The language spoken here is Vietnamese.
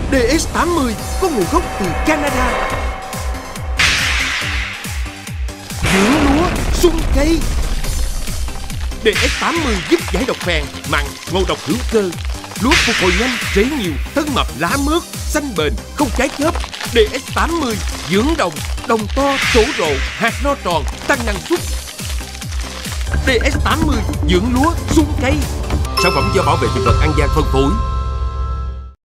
DS80 có nguồn gốc từ Canada. Dưỡng lúa sung cây. DS80 giúp giải độc phèn, mặn, ngộ độc hữu cơ. Lúa phục hồi nhanh, rễ nhiều, thân mập, lá mướt, xanh bền, không trái chớp. DS80 dưỡng đồng, đồng to, trổ rộ, hạt no tròn, tăng năng suất. DS80 dưỡng lúa sung cây. Sản phẩm do Bảo vệ thực vật An Giang phân phối.